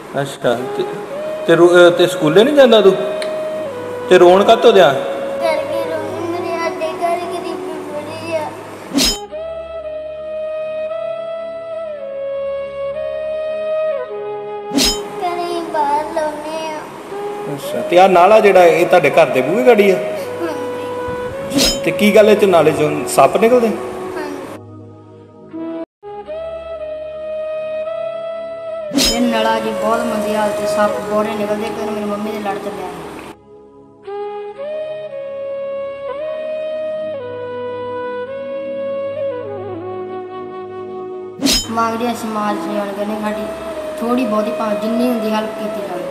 अच्छा ते स्कूले नहीं जाता तू ते रोन कातों दिया करके रोनी मेरे आटे घर गरीबी बड़ी है। कहीं बाहर लाने अच्छा ते आ नाला जेड़ा ये तुहाडे घर दे बूहे गड़ी है ते की गल है नाले चों सप्प निकलदे नला जी बहुत मंदी हालत सप्प बोरे निकलते क्योंकि मेरी मम्मी ने लड़ चलिया मांगदे समाज सेवा करनी साडी थोड़ी बहुती भावें जिन्नी हुंदी हेल्प कीती जाए।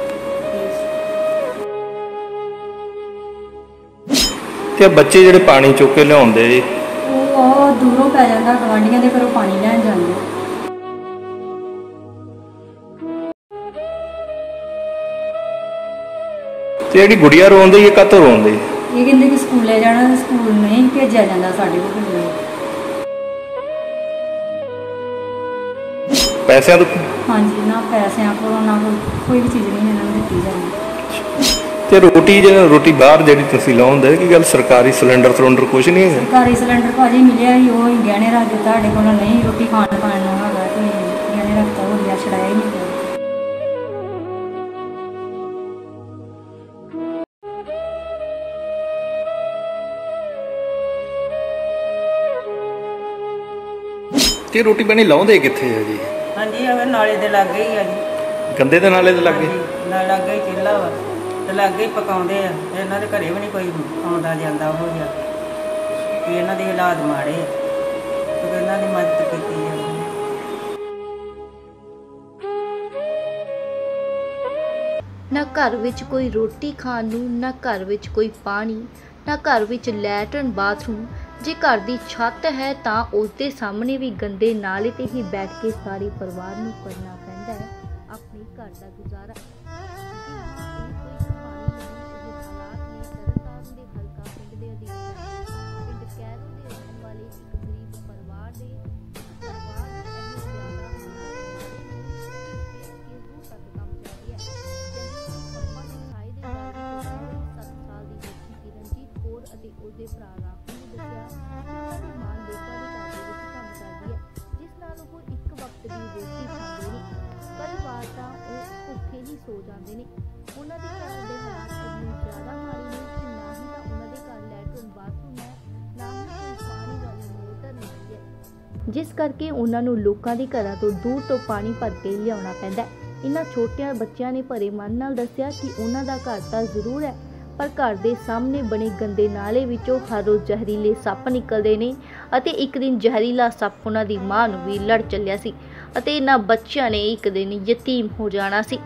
ते बच्चे जेड़े पानी चुक के लियाउंदे जी ਉਹ ਦੂਰੋਂ ਪੈ ਜਾਂਦਾ ਗਵਾਂਢੀਆਂ ਦੇ ਘਰੋਂ ਪਾਣੀ ਲੈਣ ਜਾਂਦੇ ਤੇ ਜਿਹੜੀ ਗੁੜੀਆ ਰੋਂਦੀ ਹੈ ਕਾਤੋਂ ਰੋਂਦੀ ਇਹ ਕਹਿੰਦੇ ਕਿ ਸਕੂਲੇ ਜਾਣਾ ਸਕੂਲ ਨਹੀਂ ਭੇਜਿਆ ਜਾਂਦਾ ਸਾਡੇ ਕੋਲ ਪੈਸਿਆਂ ਤੋਂ ਹਾਂਜੀ ਨਾ ਪੈਸਿਆਂ ਕੋਲੋਂ ਨਾ ਕੋਈ ਵੀ ਚੀਜ਼ ਨਹੀਂ ਇਹਨਾਂ ਨੂੰ ਦਿੱਤੀ ਜਾਂਦੀ ਤੇ ਰੋਟੀ ਬਾਹਰ ਜਿਹੜੀ ਤੁਸੀਂ ਲਾਉਂਦੇ ਕੀ ਗੱਲ ਸਰਕਾਰੀ ਸਿਲੰਡਰ ਕੁਝ ਨਹੀਂ ਹੈ ਸਰਕਾਰੀ ਸਿਲੰਡਰ ਭਾਜੀ ਮਿਲਿਆ ਹੀ ਉਹ ਹੀ ਗਹਿਣੇ ਰੱਖ ਦਿੱਤਾ ਸਾਡੇ ਕੋਲ ਨਹੀਂ ਰੋਟੀ ਖਾਣ ਨੂੰ ਹੈਗਾ ਤੇ ਗਹਿਣੇ ਰੱਖਤਾ ਹੋ ਗਿਆ ਛੜਾਇਆ ਹੀ ਨਹੀਂ ਤੇ ਰੋਟੀ ਪਾਣੀ ਲਾਉਂਦੇ ਕਿੱਥੇ ਆ ਜੀ ਹਾਂਜੀ ਉਹ ਨਾਲੇ ਦੇ ਲਾਗੇ ਹੀ ਆ ਜੀ ਗੰਦੇ ਦੇ ਨਾਲੇ ਦੇ ਲਾਗੇ ਨਾਲ ਲਾਗੇ ਹੀ ਚੁੱਲ੍ਹਾ ਵਾ ਤੇ ਲਾਗੇ ਹੀ ਪਕਾਉਂਦੇ ਆ ਤੇ ਇਹਨਾਂ ਦੇ ਘਰੇ ਵੀ ਨਹੀਂ ਕੋਈ ਆਉਂਦਾ ਜਾਂਦਾ ਉਹ ਜਿਹਾ ਕਿ ਇਹਨਾਂ ਦੇ ਹਾਲਾਤ ਮਾੜੇ ਤੇ ਇਹਨਾਂ ਦੀ ਮਦਦ ਕੀਤੀ ਜਾਂਦੀ ਨਾ ਘਰ ਵਿੱਚ ਕੋਈ ਰੋਟੀ ਖਾਣ ਨੂੰ ਨਾ ਘਰ ਵਿੱਚ ਕੋਈ ਪਾਣੀ ਨਾ ਘਰ ਵਿੱਚ ਲੈਟਰਨ ਬਾਥਰੂਮ ਜੇ ਘਰ ਦੀ ਛੱਤ ਹੈ ਤਾਂ ਉਸ ਦੇ ਸਾਹਮਣੇ ਵੀ ਗੰਦੇ ਨਾਲੇ ਤੇ ਹੀ ਬੈਠ ਕੇ ਸਾਰੇ ਪਰਿਵਾਰ ਨੂੰ ਕਰਨਾ ਪੈਂਦਾ ਹੈ ਆਪਣੇ ਘਰ ਦਾ ਗੁਜ਼ਾਰਾ। ਅਤੇ ਉਹਦੇ ਭਰਾ ਰਾਹੁਲ ਨੇ ਦੱਸਿਆ ਕਿ ਉਹਨਾਂ ਦੀ ਮਾਂ ਲੋਕਾਂ ਦੇ ਘਰ ਦੇ ਵਿੱਚ ਕੰਮ ਕਰਦੀ ਹੈ ਜਿਸ ਨਾਲ ਉਹ ਇੱਕ ਵਕਤ ਦੀ ਰੋਟੀ ਖਾਂਦੇ ਨੇ ਕਈ ਵਾਰ ਤਾਂ ਉਹ ਭੁੱਖੇ ਹੀ ਸੋ ਜਾਂਦੇ ਨੇ। ਉਹਨਾਂ ਦੇ ਘਰ ਦੇ ਹਾਲਾਤ ਇੰਨੇ ਜ਼ਿਆਦਾ ਮਾੜੇ ਨੇ ਕਿ ਨਾ ਹੀ ਤਾਂ ਉਹਨਾਂ ਦੇ ਘਰ ਲੈਟਰਨ ਬਾਥਰੂਮ ਹੈ ਨਾ ਹੀ ਕੋਈ ਪਾਣੀ ਵਾਲੀ ਮੋਟਰ ਨਹੀਂ ਹੈ ਜਿਸ ਕਰਕੇ ਉਹਨਾਂ ਨੂੰ ਲੋਕਾਂ ਦੇ ਘਰਾਂ ਤੋਂ ਦੂਰ ਤੋਂ ਪਾਣੀ ਭਰ ਕੇ ਲਿਆਉਣਾ ਪੈਂਦਾ। ਇਹਨਾਂ ਛੋਟਿਆਂ ਬੱਚਿਆਂ ਨੇ ਭਰੇ ਮਨ ਨਾਲ ਦੱਸਿਆ ਕਿ ਉਹਨਾਂ ਦਾ ਘਰ ਤਾਂ ਜ਼ਰੂਰ ਹੈ ਪਰ ਘਰ ਦੇ ਸਾਹਮਣੇ ਬਣੇ ਗੰਦੇ ਨਾਲੇ ਵਿੱਚੋਂ ਹਰ ਰੋਜ਼ ਜ਼ਹਿਰੀਲੇ ਸੱਪ ਨਿਕਲਦੇ ਨੇ ਅਤੇ ਇੱਕ ਦਿਨ ਜ਼ਹਿਰੀਲਾ ਸੱਪ ਉਹਨਾਂ ਦੀ ਮਾਂ ਨੂੰ ਵੀ ਲੜ ਚੱਲਿਆ ਸੀ ਅਤੇ ਇਹਨਾਂ ਬੱਚਿਆਂ ਨੇ ਇੱਕ ਦਿਨ ਯਤੀਮ ਹੋ ਜਾਣਾ ਸੀ।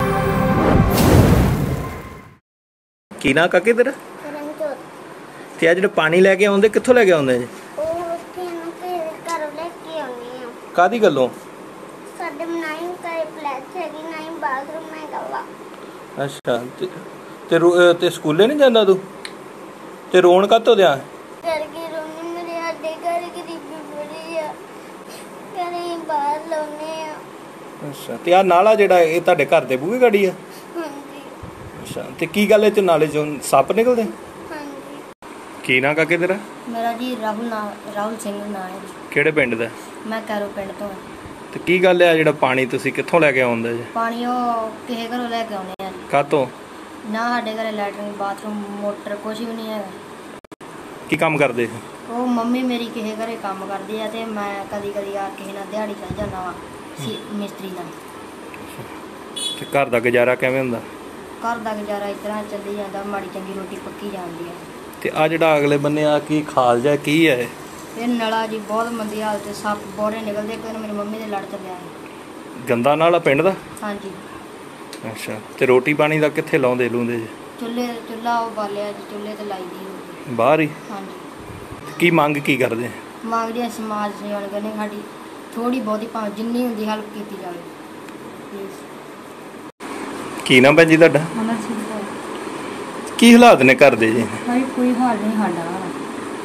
ਕੀ ਨਾ ਕਾਕੇ ਤੇਰਾ ਤੇ ਆ ਜਿਹੜਾ ਪਾਣੀ ਲੈ ਕੇ ਆਉਂਦੇ ਕਿੱਥੋਂ ਲੈ ਕੇ ਆਉਂਦੇ ਜੀ ਘਰੋਂ ਲੈ ਕੇ ਆਉਂਦੇ ਆ ਕਾਦੀ ਗੱਲੋਂ ਸਾਡੇ ਬਣਾਈ ਕਰੇ ਪਲੈਟ ਹੈਗੀ ਨਹੀਂ ਬਾਥਰੂਮ ਹੈਗਾ ਵਾ। ਅੱਛਾ ਤੇ ਸਕੂਲੇ ਨਹੀਂ ਜਾਂਦਾ ਤੂੰ ਤੇ ਰੋਣ ਕਾਤੋਂ ਦਿਆ करके रोनी मेरे आटे घर गरीबी बड़ी है कहीं बाहर लाने ਅੱਛਾ ਤੇ ਆ ਨਾਲਾ ਜਿਹੜਾ ਇਹ ਤੁਹਾਡੇ ਘਰ ਦੇ ਬੂਹੇ ਗੜੀ ਆ ਹਾਂਜੀ ਅੱਛਾ ਤੇ ਕੀ ਗੱਲ ਹੈ ਨਾਲੇ ਚੋਂ ਸੱਪ ਨਿਕਲਦੇ ਹਾਂਜੀ ਕੀ ਨਾ ਕਾਕੇ ਤੇਰਾ ਮੇਰਾ ਜੀ ਰਾਹੁਲ ਸਿੰਘ ਨਾਂ ਹੈ ਜੀ ਕਿਹੜੇ ਪਿੰਡ ਦਾ ਮੈਂ ਕੈਰੋ ਪਿੰਡ ਤੋਂ ਹਾਂ। ਤੇ ਕੀ ਗੱਲ ਹੈ ਜਿਹੜਾ ਪਾਣੀ ਤੁਸੀਂ ਕਿੱਥੋਂ ਲੈ ਕੇ ਆਉਂਦੇ ਜੀ ਪਾਣੀ ਉਹ ਕਿਸੇ ਘਰੋਂ ਲੈ ਕੇ ਆਉਂਦੇ ਆ ਜੀ ਕਾਤੋਂ ਨਾ ਸਾਡੇ ਘਰੇ ਲੈਟਰਿੰਗ ਬਾਥਰੂਮ ਮੋਟਰ ਕੁਝ ਵੀ ਨਹੀਂ ਹੈਗਾ। ਕੀ ਕੰਮ ਕਰਦੇ ਉਹ ਮੰਮੀ ਮੇਰੀ ਕਿਸੇ ਘਰੇ ਕੰਮ ਕਰਦੀ ਆ ਤੇ ਮੈਂ ਕਦੀ ਆ ਕਿਸੇ ਨਾਲ ਦਿਹਾੜੀ ਚੱਲ ਜਾਂਦਾ ਵਾ ਮਿਸਤਰੀ ਨਾਲ। ਤੇ ਘਰ ਦਾ ਗੁਜ਼ਾਰਾ ਕਿਵੇਂ ਹੁੰਦਾ ਘਰ ਦਾ ਗੁਜ਼ਾਰਾ ਇਸ ਤਰ੍ਹਾਂ ਚੱਲੀ ਜਾਂਦਾ ਮਾੜੀ ਚੰਗੀ ਰੋਟੀ ਪੱਕੀ ਜਾਂਦੀ ਆ। ਤੇ ਆ ਜਿਹੜਾ ਅਗਲੇ ਬੰਨੇ ਆ ਕੀ ਖਾਲ ਜਾ ਕੀ ਹੈ ਇਹ ਨਲਾ ਜੀ ਬਹੁਤ ਮੰਦੀ ਹਾਲਤ ਸੱਪ ਬੋਰੇ ਨਿਕਲਦੇ ਕਿਉਂਕਿ ਮੇਰੀ ਮੰਮੀ ਦੇ ਲੜ ਚੱਲਿਆ ਗੰਦਾ ਨਾਲਾ ਪਿੰਡ ਦਾ ਹਾਂਜੀ। ਅੱਛਾ ਤੇ ਰੋਟੀ ਪਾਣੀ ਦਾ ਕਿੱਥੇ ਲਾਉਂਦੇ ਲੂੰਦੇ ਜੀ ਚੁੱਲ੍ਹਾ ਉਹ ਬਾਲਿਆ ਜੀ ਚੁੱਲ੍ਹੇ ਤੇ ਲਾਈ ਦੀ ਬਾਹਰ ਹੀ ਹਾਂਜੀ। ਕੀ ਮੰਗ ਕੀ ਕਰਦੇ ਮੰਗਦੇ ਸਮਾਜ ਸੇਵਾ ਕਰਨੀ ਸਾਡੀ ਥੋੜੀ ਬਹੁਤੀ ਭਾਵੇਂ ਜਿੰਨੀ ਹੁੰਦੀ ਹੈਲਪ ਕੀਤੀ ਜਾਵੇ ਪਲੀਜ਼। ਕੀ ਨਾਮ ਭੈਣ ਜੀ ਤੁਹਾਡਾ ਅਮਰ ਸਿੰਘ ਕੀ ਹਾਲਾਤ ਨੇ ਘਰ ਦੇ ਜੀ ਭਾਈ ਕੋਈ ਹਾਲ ਨਹੀਂ ਸਾਡਾ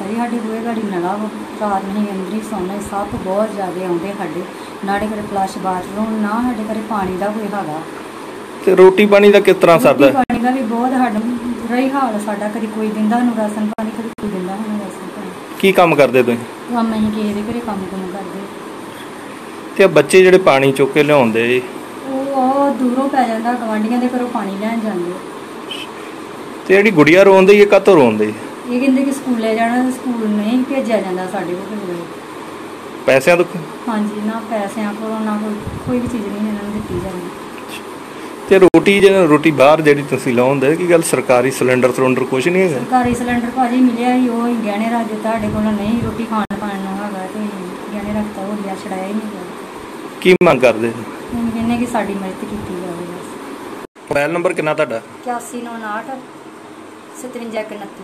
ਭਾਈ ਸਾਡੇ ਬੂਹੇ ਗਾੜੀ ਨਲਾ ਵਾ, ਰਾਤ ਨੂੰ ਅਸੀਂ ਅੰਦਰ ਹੀ ਸੌਂਦੇ, ਸੱਪ ਬਹੁਤ ਜ਼ਿਆਦਾ ਆਉਂਦੇ ਸਾਡੇ, ਨਾਲੇ ਘਰੇ ਫਲੱਸ਼ ਬਾਥਰੂਮ, ਨਾ ਸਾਡੇ ਘਰੇ ਪਾਣੀ ਦਾ ਕੋਈ ਹੈਗਾ। ਤੇ ਰੋਟੀ ਪਾਣੀ ਦਾ ਕਿਸ ਤਰ੍ਹਾਂ ਸਰਦਾ? ਰੋਟੀ ਪਾਣੀ ਦਾ ਵੀ ਬਹੁਤ ਸਾਡਾ ਰਹੀ ਹਾਲ ਸਾਡਾ, ਕਦੀ ਕੋਈ ਦਿੰਦਾ ਸਾਨੂੰ ਰਾਸ਼ਨ ਪਾਣੀ, ਕਦੀ ਕੋਈ ਦਿੰਦਾ ਸਾਨੂੰ ਰਾਸ਼ਨ ਪਾਣੀ। ਕੀ ਕੰਮ ਕਰਦੇ ਤੁਸੀਂ? ਕੰਮ ਅਸੀਂ ਕਿਸੇ ਦੇ ਘਰੇ ਕੰਮ ਕਰਦੇ। ਤੇ ਆਹ ਬੱਚੇ ਜਿਹੜੇ ਪਾਣੀ ਚੁੱਕ ਕੇ ਲਿਆਉਂਦੇ ਜੀ, ਉਹ ਦੂਰੋਂ ਪੈ ਜਾਂਦਾ, ਗਵਾਂਢੀਆਂ ਦੇ ਘਰੋਂ ਪਾਣੀ ਲੈਣ ਜਾਂਦੇ। ਤੇ ਜਿਹੜੀ ਗੁੜੀਆ ਰੋਂਦੀ ਹੈ ਕਾਹਤੋਂ ਰੋਂਦੀ? ਇਹ ਕਹਿੰਦੇ ਕਿ ਸਕੂਲੇ ਜਾਣਾ, ਤੇ ਸਕੂਲ ਨਹੀਂ ਭੇਜਿਆ ਜਾਂਦਾ ਸਾਡੇ ਕੋਲ। ਪੈਸਿਆਂ ਤੋਂ? ਹਾਂਜੀ, ਨਾ ਪੈਸਿਆਂ ਕੋਲੋਂ, ਨਾ ਕੋਈ ਵੀ ਚੀਜ਼ ਨਹੀਂ ਇਹਨਾਂ ਨੂੰ ਦਿੱਤੀ ਜਾਂਦੀ। ਤੇ ਰੋਟੀ ਬਾਹਰ ਜਿਹੜੀ ਤੁਸੀਂ ਲਾਉਂਦੇ, ਕੀ ਗੱਲ ਸਰਕਾਰੀ ਸਿਲੰਡਰ ਕੁਛ ਨਹੀਂ ਹੈਗਾ? ਸਰਕਾਰੀ ਸਿਲੰਡਰ ਭਾਜੀ ਮਿਲਿਆ ਸੀ, ਉਹ ਹੀ ਗਹਿਣੇ ਰੱਖ ਦਿੱਤਾ ਸਾਡੇ ਕੋਲ, ਨਹੀਂ ਰੋਟੀ ਖਾਣ ਪਾਣ ਨੂੰ ਹੈਗਾ, ਤੇ ਗਹਿਣੇ ਰੱਖਤਾ, ਉਹ ਲਿਆ ਛੜਾਇਆ ਹੀ ਨਹੀਂ ਗਿਆ। ਕੀ ਮੰਗ ਕਰਦੇ? ਹੁਣ ਕਹਿੰਦੇ ਕਿ ਸਾਡੀ ਮਦਦ ਕੀਤੀ ਜਾਵੇ ਬਸ। ਮੋਬਾਈਲ ਨੰਬਰ ਕਿੰਨਾ ਤੁਹਾਡਾ? 8198 5729।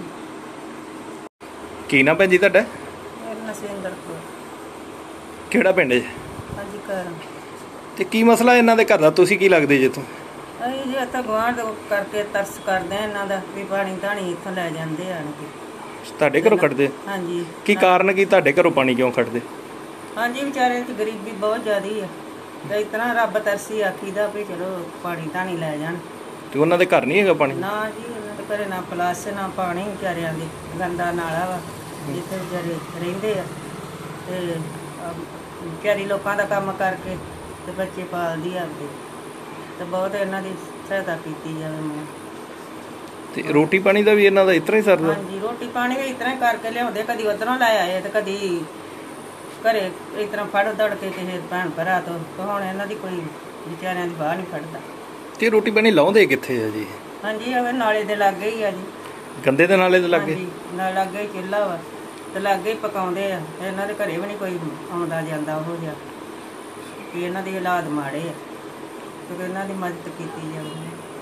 ਕੀ ਨਾ ਭੈਣ ਜੀ ਤੁਹਾਡਾ? ਨਸਿੰਦਰ ਕੌਰ। ਕਿਹੜਾ ਪਿੰਡ ਹੈ? ਹਾਂਜੀ ਘਰ ਤੇ ਕੀ ਮਸਲਾ ਇਹਨਾਂ ਦੇ ਘਰ ਦਾ, ਤੁਸੀਂ ਕੀ ਲੱਗਦੇ ਜੇ ਤੋਂ? ਅਸੀਂ ਜੀ ਇੱਥੇ ਗੁਆਂਢ ਕਰਕੇ ਤਰਸ ਕਰਦੇ ਆ ਇਹਨਾਂ ਦਾ ਵੀ ਪਾਣੀ ਧਾਣੀ ਇੱਥੋਂ ਲੈ ਜਾਂਦੇ ਆਣ ਕੇ। ਤੁਹਾਡੇ ਘਰੋਂ ਕੱਢਦੇ? ਹਾਂਜੀ। ਕੀ ਕਾਰਨ ਕੀ ਤੁਹਾਡੇ ਘਰੋਂ ਪਾਣੀ ਕਿਉਂ ਕੱਢਦੇ? ਹਾਂਜੀ ਵਿਚਾਰੇ ਚ ਗਰੀਬੀ ਬਹੁਤ ਜ਼ਿਆਦੀ ਆ, ਤੇ ਇਸ ਤਰ੍ਹਾਂ ਰੱਬ ਤਰਸੀ ਆਖੀਦਾ ਵੀ ਚਲੋ ਪਾਣੀ ਧਾਣੀ ਲੈ ਜਾਣ। ਤੇ ਉਹਨਾਂ ਦੇ ਘਰ ਨਹੀਂ ਹੈਗਾ ਪਾਣੀ? ਨਾ ਜੀ ਉਹਨਾਂ ਦੇ ਘਰੇ ਨਾ ਪਲਾਸ ਨਾ ਪਾਣੀ, ਵਿਚਾਰਿਆਂ ਦੇ ਗੰਦਾ ਨਾਲਾ ਵਾ ਜਿੱਥੇ ਵਿਚਾਰੇ ਰਹਿੰਦੇ ਆ, ਤੇ ਵਿਚਾਰੀ ਲੋਕਾਂ ਦਾ ਕੰਮ ਕਰਕੇ ਤੇ ਬੱਚੇ ਪਾਲਦੀ ਆਪਦੇ, ਤੇ ਬਹੁਤ ਇਹਨਾਂ ਦੀ ਸਹਾਇਤਾ ਕੀਤੀ ਜਾਵੇ। ਮੈਂ ਤੇ ਰੋਟੀ ਪਾਣੀ ਦਾ ਵੀ ਇਹਨਾਂ ਦਾ ਇਸ ਤਰ੍ਹਾਂ ਹੀ ਸਰਦਾ? ਹਾਂਜੀ, ਰੋਟੀ ਪਾਣੀ ਵੀ ਇਸ ਤਰ੍ਹਾਂ ਹੀ ਕਰਕੇ ਲਿਆਉਂਦੇ, ਕਦੀ ਉਧਰੋਂ ਲੈ ਆਏ ਤੇ ਕਦੀ ਘਰੇ ਇਸ ਤਰ੍ਹਾਂ ਫੜ ਦੜ ਕੇ ਕਿਸੇ ਭੈਣ ਭਰਾ ਤੋਂ, ਤੇ ਹੁਣ ਇਹਨਾਂ ਦੀ ਕੋਈ ਵਿਚਾਰਿਆਂ ਦੀ ਬਾਹ ਨਹੀਂ ਫੜਦਾ। ਤੇ ਰੋਟੀ ਪਾਣੀ ਲਾਉਂਦੇ ਕਿੱਥੇ ਆ ਜੀ? ਹਾਂਜੀ, ਉਹ ਨਾਲੇ ਦੇ ਲਾਗੇ ਹੀ ਆ ਜੀ। ਗੰਦੇ ਦੇ ਨਾਲੇ ਦੇ ਲਾਗੇ? ਹਾਂਜੀ, ਨਾਲ ਲਾਗੇ ਹੀ ਚੁੱਲ੍ਹਾ ਵਾ, ਤੇ ਲਾਗੇ ਹੀ ਪਕਾਉਂਦੇ ਆ। ਇਹਨਾਂ ਦੇ ਘਰੇ ਵੀ ਨਹੀਂ ਕੋਈ ਆਉਂਦਾ ਜਾਂਦਾ ਉਹੋ ਜਿਹਾ, ਕਿ ਇਹਨਾਂ ਦੇ ਹਾਲਾਤ ਮਾੜੇ ਆ, ਤੇ ਇਹਨਾਂ ਦੀ ਮਦਦ ਕੀਤੀ ਜਾਵੇ।